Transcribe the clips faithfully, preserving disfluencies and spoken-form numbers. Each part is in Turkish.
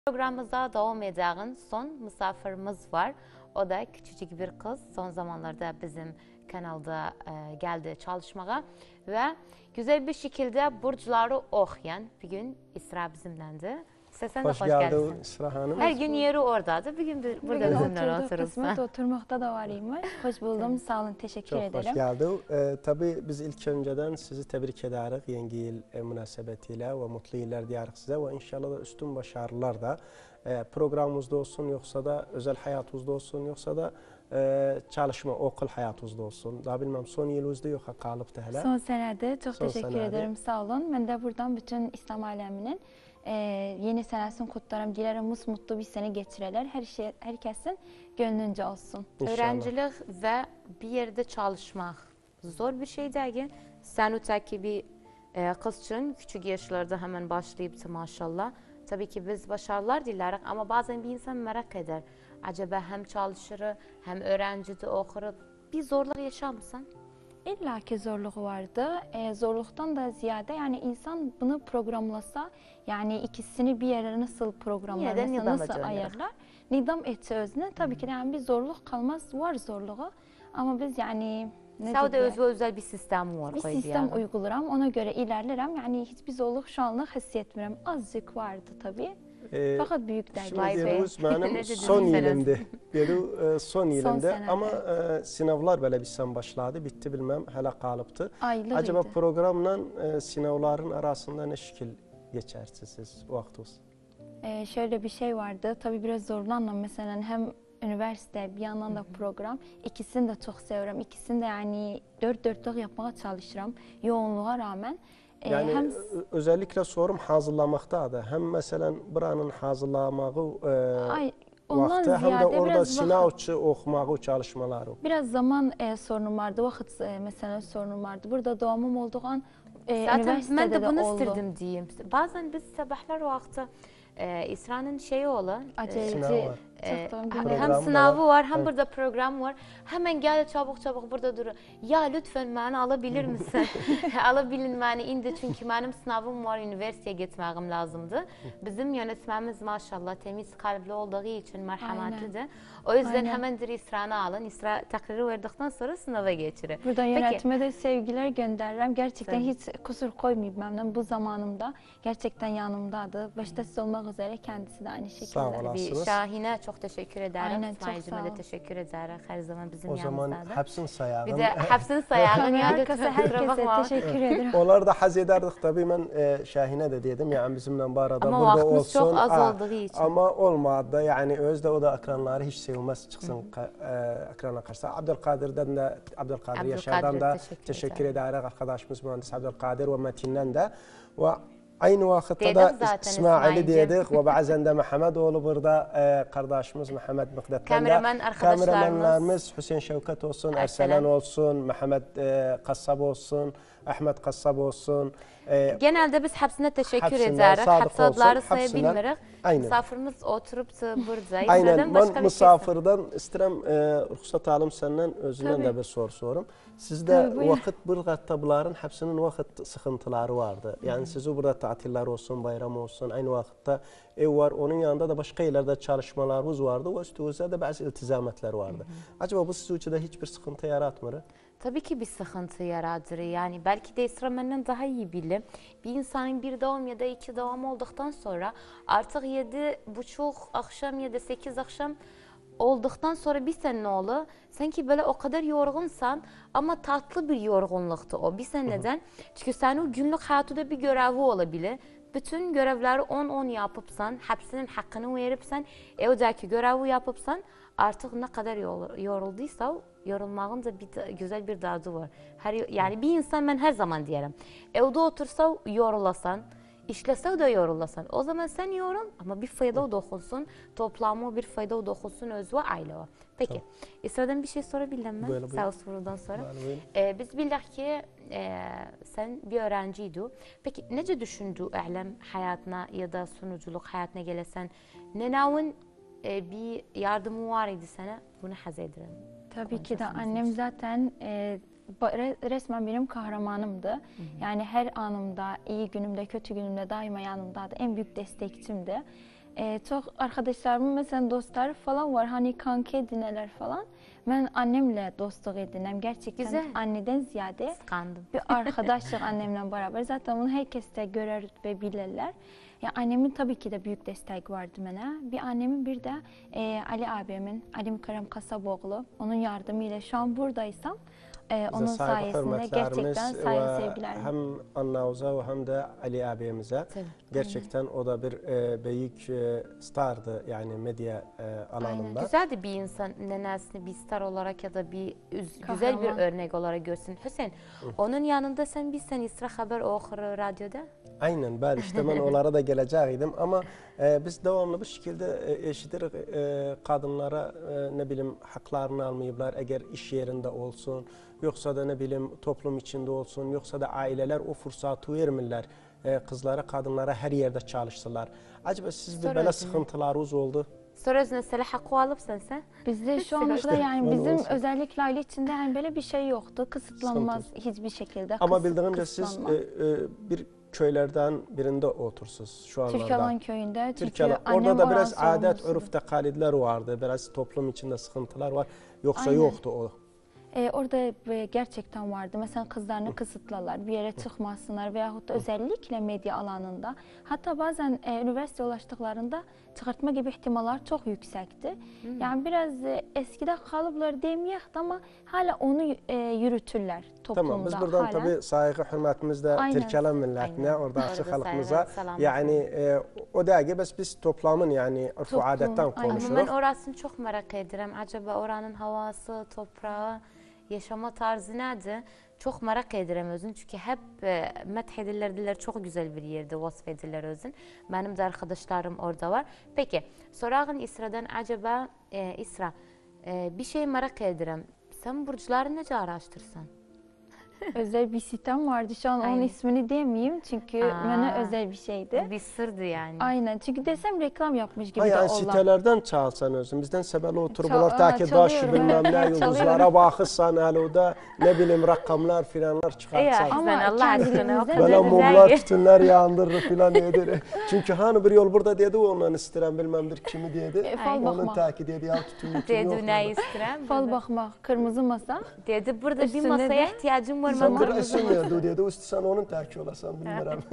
Programımıza devam edeceğin son misafirimiz var. O da küçücük bir kız. Son zamanlarda bizim kanalda e, geldi çalışmaya ve güzel bir şekilde burçları okuyan bir gün İsra bizimlendi. Sen hoş, hoş geldin İsra Hanım. Her gün yeri oradaydı. Bir gün burada Bugün bizimle oturduk, oturursa. kısmet oturmakta da var imiş. Hoş buldum, sağ olun, teşekkür Çok ederim. hoş geldin. Ee, tabii biz ilk önceden sizi tebrik ederiz yeni yıl e, münasebetiyle ve mutlu yıllar diyarız size ve inşallah da üstün başarılar da e, programımızda olsun yoksa da özel hayatımızda olsun yoksa da e, çalışma, okul hayatımızda olsun. Daha bilmem son yılımızda yok kalıptı hele. Son senede çok Son teşekkür senede. ederim, sağ olun. Ben de buradan bütün İslam aleminin e, yeni senesini kutlarım. Dilerim mutlu bir sene geçireler. Her şey, herkesin gönlünce olsun. İnşallah. Öğrencilik ve bir yerde çalışmak zor bir şey değil. Sen öteki bir e, kız için küçük yaşlarda hemen başlayıp maşallah. Tabii ki biz başarılar dileriz ama bazen bir insan merak eder. Acaba hem çalışır hem öğrencide okur. Bir zorluk yaşar mısın? İlla ki zorluğu vardı. E, zorluktan da ziyade yani insan bunu programlasa, yani ikisini bir yere nasıl programlar, Yine de mesela nidam nasıl edecekler. ayarlar, nidam etse özüne tabii ki de yani bir zorluk kalmaz, var zorluğu ama biz yani ne Sauda diyeyim, özü özel bir sistem var. bir koydu sistem yani. uyguluram, ona göre ilerlerim. Yani hiçbir zorluk şu anlık hissetmiyorum. Azıcık vardı tabii. Ee, Fakat büyük derdi. Vay Şimdi be. diyoruz Ne benim dedin son sen? yılımdı. Benim e, son yılımdı sene, ama evet. e, sınavlar böyle bir sen başladı. Bitti bilmem hele kalıptı. Aylık Acaba idi. programla e, sınavların arasında ne şekil geçersiniz siz vaktiniz? Ee, şöyle bir şey vardı. Tabii biraz zorlandım. Mesela hem üniversite bir yandan da program. İkisini de çok seviyorum. İkisini de yani dört dörtlük yapmaya çalışırım. Yoğunluğa rağmen. Ee, Yani hem ö- özellikle sorum hazırlamakta da hem mesela buranın hazırlamağı e, ay, ondan vakti hem de ziyade orada biraz sınav vakit- için okumağı çalışmaları. biraz zaman e, sorunum vardı. Vakit e, mesela sorunum vardı. Burada doğumum olduğu an e, Zaten üniversitede ben de de bunu oldu. istedim diyeyim. Bazen biz sabahlar vakti e, İsra'nın şeyi olan Aceleci. Sınav var. e, Çıktığım hem günler. Program da sınavı var. var hem Evet. burada program var. Hemen gel çabuk çabuk burada dur. Ya lütfen beni alabilir misin? Alabilin beni indi çünkü benim sınavım var, üniversiteye gitmem lazımdı. Bizim yönetmenimiz maşallah temiz kalpli olduğu için merhametlidir. O yüzden Aynen. hemen İsra'nı alın. İsra takriri verdikten sonra sınava geçirir. Buradan Peki. yönetime de sevgiler gönderirim. Gerçekten Tabii. hiç kusur koymayayım memnun. Bu zamanımda gerçekten yanımdadı. Başta siz olmak üzere kendisi de aynı şekilde. Sağ olasın. Bir Nasılsınız? Şahin'e çok teşekkür ederim. Aynen, çok İsmail'cime sağ de ol. teşekkür ederim. Her zaman bizim O zaman yanımızdadır. hepsini sayalım. Bir de hepsini sayalım. Kamera Ya, arkası lütfen kusura herkese bakma. teşekkür ederim. Onlar da haz ederdik tabii ben e, Şahin'e de dedim yani bizimle bu arada Ama burada vaktimiz olsun. çok az Aa, olduğu için. Ama olmadı da yani özde o da ekranları hiç sevilmez çıksın e, ekrana karşı. Abdülkadir'den de Abdülkadir Abdülkadir, Yaşar'dan da teşekkür teşekkür ederim. ederiz arkadaşımız mühendis Abdülkadir ve Metin'den de ve aynı vakitte Dedik de zaten İsmail'i İsmail'cim. dedik ve bazen de Mehmetoğlu burada e, kardeşimiz Mehmet Mıkdet'ten Kameraman de arkadaşlarımız. kameramanlarımız Hüseyin Şevket olsun, Erselan. Erselan olsun, Mehmet e, Kassab olsun, Ahmet Kassab olsun. E, Genelde biz hepsine teşekkür Hepsinden ederiz. sadık Hepsi adları olsun, hepsinden. sayabiliriz. Aynen. Misafirimiz oturup da buradayız. Aynen. Neden başka Ben bir şey misafirden istedim e, ruhsat alım senden özünden Tabii. de bir soru sorum. Sizde Tabii, buyurun. vakit bir tabların hepsinin vakit sıkıntıları vardı. Yani sizi burada tatiller olsun, bayram olsun, aynı vakitte ev var. Onun yanında da başka yerlerde çalışmalarımız vardı. Ve üstünüzde de bazı iltizametler vardı. Acaba bu sizin için de hiçbir sıkıntı yaratmıyor? Tabii ki bir sıkıntı yaratır. Yani belki de İsra benden daha iyi bilir. Bir insanın bir doğum ya da iki doğum olduktan sonra artık yedi buçuk akşam ya da sekiz akşam olduktan sonra bir sene ne olur? Sanki böyle o kadar yorgunsan ama tatlı bir yorgunluktu o. Bir sen neden? Çünkü senin günlük hayatında bir görevi olabilir. Bütün görevleri on on yapıpsan, hepsinin hakkını veripsen, evdeki görevi yapıpsan artık ne kadar yorulduysa yorulmağın da bir güzel bir tadı var. Her, yani bir insan ben her zaman diyelim. Evde otursa yorulasan, işlese de yorulasan. O zaman sen yorul ama bir fayda dokunsun. Toplamı bir fayda dokunsun öz ve aile var. Peki. Tamam. İsra'dan bir şey sorabilirim mi? Böyle, Sağ ol sorudan sonra. Böyle, ee, biz bildik ki e, sen bir öğrenciydin. Peki nece düşündü eylem hayatına ya da sunuculuk hayatına gelesen? Nenavın e, bir yardımı var idi sana. Bunu haz ederim. Tabii ki de annem zaten e, resmen benim kahramanımdı. Hı hı. Yani her anımda, iyi günümde, kötü günümde daima yanımdaydı. En büyük destekçimdi. E, çok arkadaşlarımın mesela dostları falan var. Hani kanka edineler falan. Ben annemle dostluk edinem. Gerçekten Güzel. anneden ziyade Kıskandım. bir arkadaşlık annemle beraber. Zaten bunu herkes de görür ve bilirler. Ya annemin tabii ki de büyük destek vardı bana. Bir annemin bir de e, Ali abimin, Ali Mükerrem Kasaboğlu. Onun yardımıyla şu an buradaysam e, onun Bize saygı, sayesinde hürmetlerimiz gerçekten saygı ve sevgilerim. hem Annavuz'a ve hem de Ali abimize. Tabii. Gerçekten o da bir e, büyük e, stardı yani medya e, alanında. Güzel de bir insan nenesini bir star olarak ya da bir üz- güzel bir Kahraman. örnek olarak görsün. Hüseyin, onun yanında sen bir sen İsra haber okur radyoda. Aynen, bəli, işte ben onlara da geləcəkdim ama e, biz devamlı bir şekilde e, eşitirik e, kadınlara e, ne bileyim haklarını almayıblar eğer iş yerinde olsun, yoksa da ne bileyim toplum içinde olsun, yoksa da aileler o fırsatı vermirlər e, kızlara, kadınlara her yerde çalışsınlar. Acaba siz bir Sonra böyle özünü. sıkıntılarınız oldu? Sonra özüne silah hakkı alıpsan sen. Bizde şu anda yani öyle bizim olsun. özellikle aile içinde yani böyle bir şey yoktu. Kısıtlanmaz hiçbir şekilde. Ama Kıs- bildiğimce siz kısıtlanma. e, e, bir köylerden birinde otursunuz şu anlarda. Türkalan köyünde. Çünkü Türkiye'de. annem Orada da biraz oranın adet, sorumlusudur. örf, tekalidler vardı. Biraz toplum içinde sıkıntılar var. Yoksa Aynen. yoktu o. Ee, orada e, gerçekten vardı. Mesela kızlarını kısıtlarlar, bir yere çıkmasınlar veyahut da özellikle medya alanında. Hatta bazen e, üniversite ulaştıklarında çıkartma gibi ihtimallar çok yüksekti. Yani biraz e, eskide kalıplar demeyek ama hala onu e, yürütürler toplumda. Tamam, biz buradan hala. tabii saygı hürmetimizle Aynen. Türkelen milletine, Aynen. orada açık Orada halkımıza. saygı, selam. Yani e, o da gibi biz, biz toplamın yani örf Toplum, adetten aynen. Ama konuşuruz. ben orasını çok merak ederim. Acaba oranın havası, toprağı, yaşama tarzı nedir? Çok merak ederim özün. Çünkü hep e, methediller, diller çok güzel bir yerde vasfedilir özün. Benim de arkadaşlarım orada var. Peki, sorağın İsra'dan acaba e, İsra e, bir şey merak ederim. Sen burçları nece araştırsan? Özel bir sitem vardı. Şu an onun Aynen. ismini demeyeyim çünkü Aa. bana özel bir şeydi. Bir sırdı yani. Aynen. Çünkü desem reklam yapmış gibi Ha, de yani olan. sitelerden çalsan özün. Bizden sebeli oturup Çal- onlar ta Aa, ki daş çalıyorum, bilmem evet, ne çalıyorum. yıldızlara bakırsan hele ne bileyim rakamlar filanlar çıkartsan. Ya, Ama sen Allah aşkına o kendimizde kadar Böyle Böyle mumlar, güzel. tütünler yandırır filan dedi. Çünkü hani bir yol burada dedi ondan isteyen bilmemdir kimi dedi. E, fal Onun bakmak. takip dedi ya tütün mütün yok. Dedi ne istirem? Fal bakmak, kırmızı masa. Dedi burada bir Üstünde masaya de- ihtiyacım var. Sen Ben bir isim verdi dedi. İstiyorsan onun takip olasan bilmiyorum.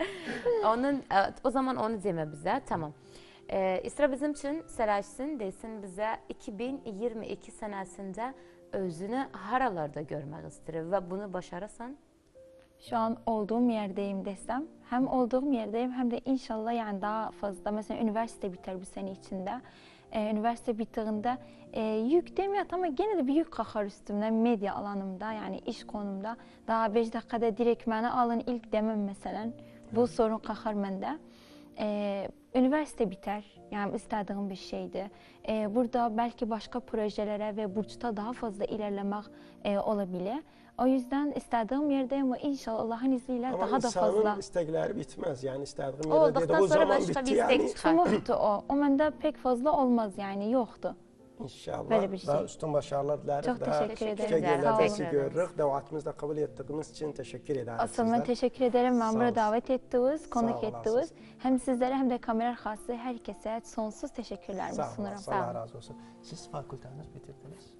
Onun e, o zaman onu deme bize. Tamam. Ee, İsra bizim için selaşsın desin bize iki bin yirmi iki senesinde özünü haralarda görmek istedir ve bunu başarırsan Şu an olduğum yerdeyim desem. Hem olduğum yerdeyim hem de inşallah yani daha fazla. Mesela üniversite biter bu sene içinde. Ee, üniversite bittiğinde e, yük demeyat ama gene de bir yük kalkar üstümden medya alanımda yani iş konumda. Daha beş dakikada direkt bana alın ilk demem mesela. Bu sorun kalkar bende. Ee, üniversite biter. Yani istediğim bir şeydi. Ee, burada belki başka projelere ve burçta daha fazla ilerlemek e, olabilir. O yüzden istediğim yerdeyim ve inşallah Allah'ın izniyle Ama daha da insanın fazla. istekleri bitmez. Yani istediğim O yere olduktan dedi o sonra zaman başka bitti bir istek yani. çıkar. Tumuhtu o. O bende pek fazla olmaz yani yoktu. İnşallah Böyle bir şey. daha üstün başarılar dileriz. Çok daha teşekkür ederim. küçük Sağ yerlerde olun. sizi görürük. Davetimizi de kabul ettiğiniz için teşekkür ederiz. Asıl ben sizler. teşekkür ederim. Ben Sağ buraya olsun. davet ettiniz, konuk olasınız. ettiniz. Hem sizlere hem de kamera arkası herkese sonsuz teşekkürlerimi Sağ olun, sunurum. Allah, Allah razı olsun. Siz fakülteniz bitirdiniz.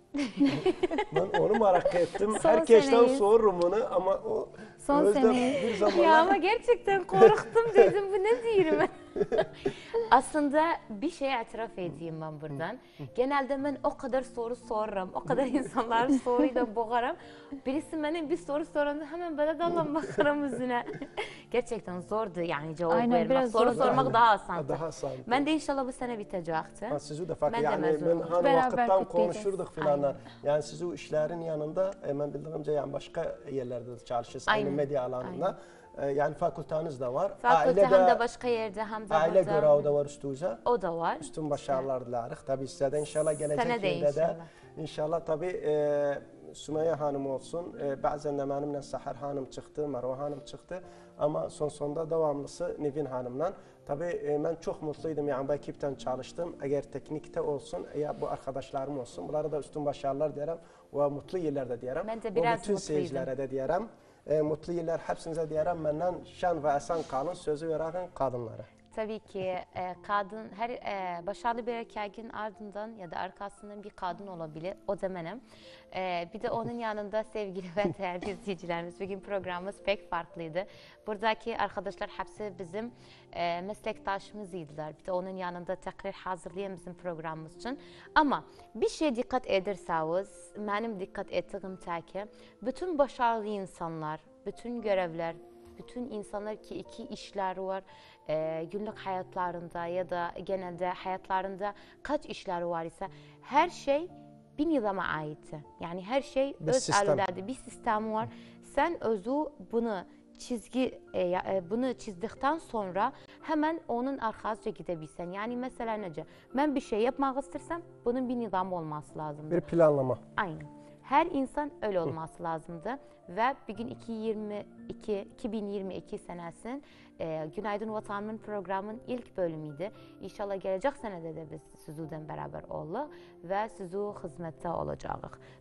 Ben onu merak ettim. Son Herkesten seneyiz. sorurum onu ama o Son Özlem seneyiz. bir zamanlar Ya ama gerçekten korktum dedim bu ne diyorum. Aslında bir şeye itiraf edeyim ben buradan. Genelde ben o kadar soru sorurum, o kadar insanların soruyla boğarım. Birisi bana bir soru soranda hemen böyle dallan bakarım yüzüne. Gerçekten zordu yani cevap Aynen, vermek. biraz Soru zordu. sormak daha asandı. daha asan. Ben de inşallah bu sene bitecekti. Ha, sizi de fakir Ben de yani mezun ben olacağım. hani Beraber vakitten kutlayacağız. konuşurduk filanlar. Yani siz o işlerin yanında e, ben bildiğimce yani başka yerlerde de çalışırsınız. Aynı Aynen. medya alanında. E, yani fakülteniz de var. Fakülte Aile hem de başka yerde hem de aile burada. görevi de var üstünüze. O da var. Üstün başarılar dileriz. Tabii size de inşallah gelecek Sene de yılda inşallah. da inşallah tabii e, Sümeyye Hanım olsun. E, bazen de benimle Sahar Hanım çıktı, Marwa Hanım çıktı. Ama son sonunda devamlısı Nevin Hanım'la. Tabii e, ben çok mutluydum yani bu ekipten çalıştım. Eğer teknikte olsun, ya bu arkadaşlarım olsun. Bunlara da üstün başarılar diyelim ve mutlu yıllar da diyelim. Ben de Ve biraz bütün mutluydum. seyircilere de diyelim. E, mutlu yıllar hepsinize diyelim. Benden şan ve esen kalın. Sözü veren kadınlara. tabii ki e, kadın her e, başarılı bir erkeğin ardından ya da arkasından bir kadın olabilir. O da benim. E, bir de onun yanında sevgili ve değerli izleyicilerimiz, bugün programımız pek farklıydı. Buradaki arkadaşlar hepsi bizim e, meslektaşımızıydılar. Bir de onun yanında tekrar hazırlayan bizim programımız için. Ama bir şeye dikkat ederseniz, benim dikkat ettiğim tek ki bütün başarılı insanlar, bütün görevler, bütün insanlar ki iki işler var e, günlük hayatlarında ya da genelde hayatlarında kaç işler var ise her şey bir nizama ait. Yani her şey Bir öz sistem. alelade bir sistem var. Sen özü bunu çizgi e, e, bunu çizdikten sonra hemen onun arkasıca gidebilsen. Yani mesela nece? Ben bir şey yapmak istersem bunun bir nizam olması lazım. Bir planlama. Aynen. Her insan öyle olması lazımdı ve bugün iki bin yirmi iki, iki bin yirmi iki senesinin e, Günaydın Vatan'ın programın ilk bölümüydü. İnşallah gelecek senede de biz sizinle beraber olacağız ve sizi hizmette olacağız.